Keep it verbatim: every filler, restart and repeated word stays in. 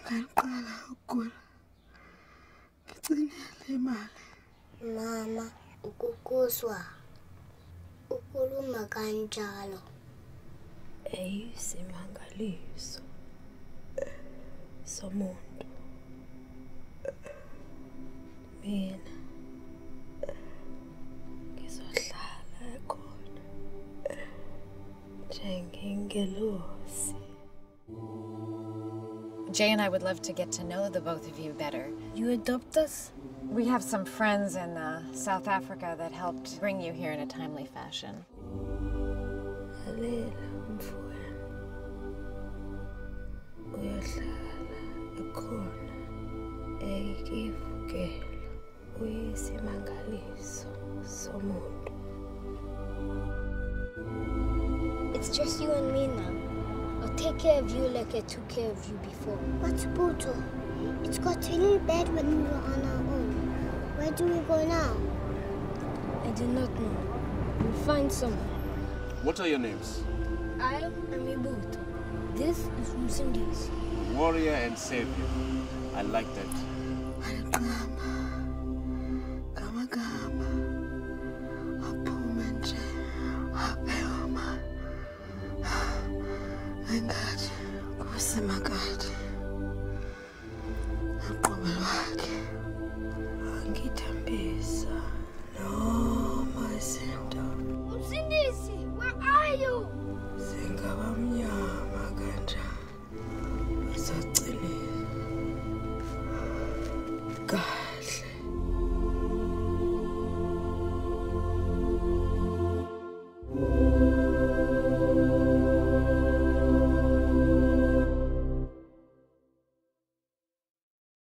Ngiqala ukugula. Ngigcinele imali. Mama, ukukuzwa. Ukhuluma kanjalo. Eyisimangaliso somuntu. Mina ngizohlala khona njengengelosi. Jay and I would love to get to know the both of you better. You adopt us? We have some friends in uh, South Africa that helped bring you here in a timely fashion. Lalela mfowethu. Uyahlala ekhona eyikivukela. Uyisimangaliso somuntu. It's just you and me now. I'll take care of you like I took care of you before. But Buto, it's got really bad when we were on our own. Where do we go now? I do not know. We'll find someone. What are your names? I am Ibuto. This is Msindisi. Warrior and savior. I like that.